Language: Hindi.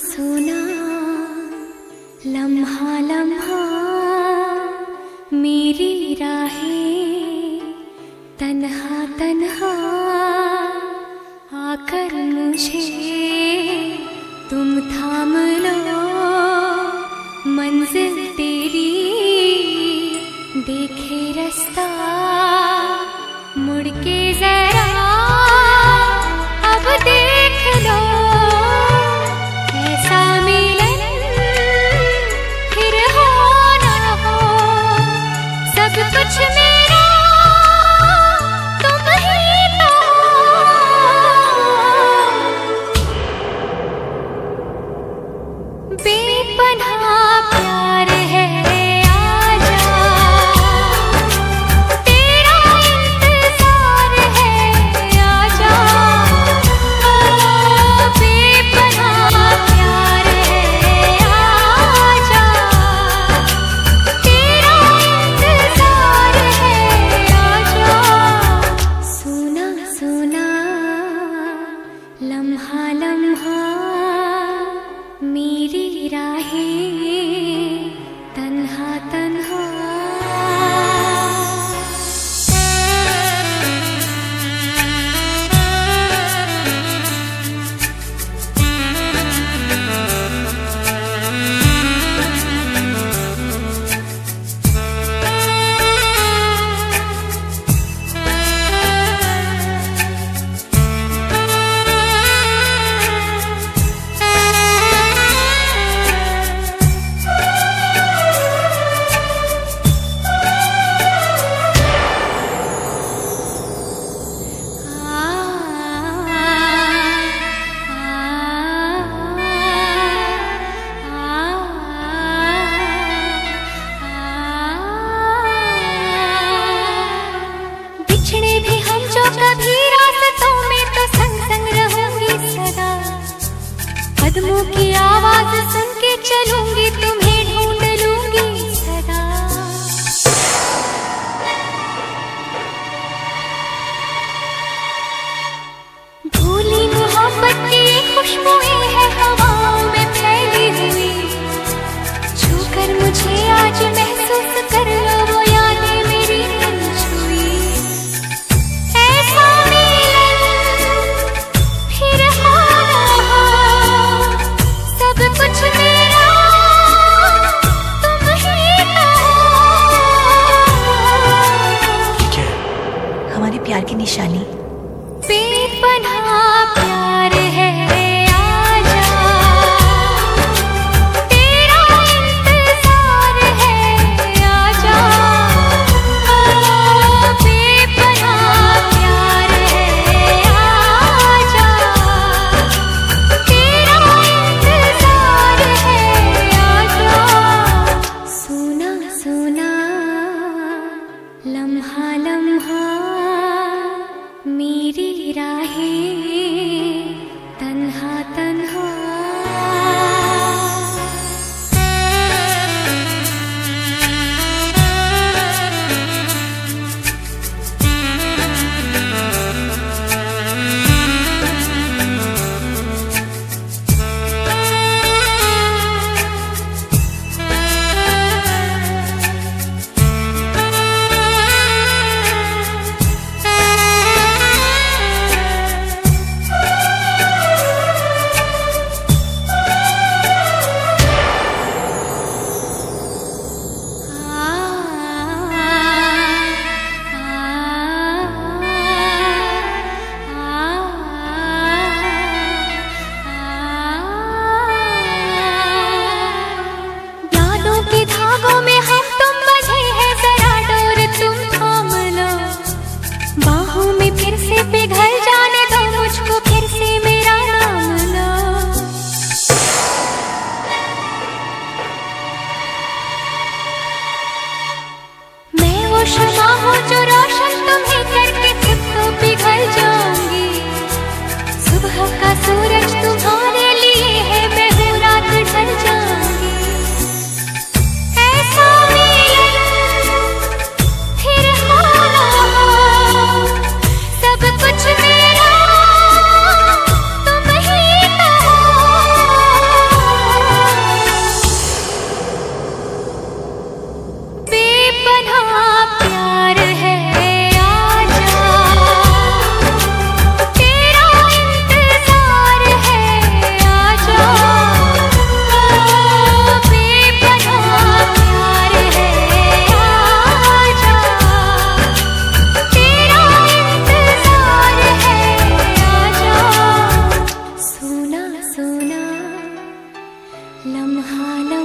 सोना लम्हा लम्हा मेरी राहें तन्हा तन्हा आकर मुझे तुम थाम लो, मंजिल तेरी देखे रास्ता मुड़ के जरा अब देख लो, ऐसा मिलन फिर हो ना हो, सब कुछ मेरा तुम ही तो हो। बेपनाह प्यार है आजा, तेरा इंतजार है आजा, बेपनाह प्यार है आजा, तेरा इंतजार है आजा। सोना सोना लम्हा लम्हा मेरी राहें तन्हा तन्हा। बिछड़े भी हम जो कभी रास्तों में तो संग संग रहूंगी सदा, कदमों की आवाज सुन के चलूंगी तुम्हें ढूंढ लूंगी सदा। भूली मोहब्बत की खुशबुएं है हवाओं में फैली हुई, छूकर मुझे आज महसूस कर लो वो यादें मेरी दिल छुई, ऐसा मिलन फिर हो ना हो, सब कुछ मेरा संभालो